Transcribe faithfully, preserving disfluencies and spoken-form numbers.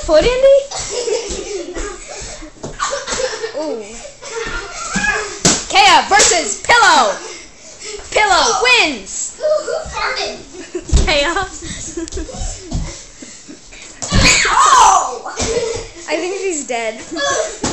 foot, Andy? Ooh. Kaia versus Pillow. Pillow wins. Who, who farted? Kaia. Oh! I think she's dead.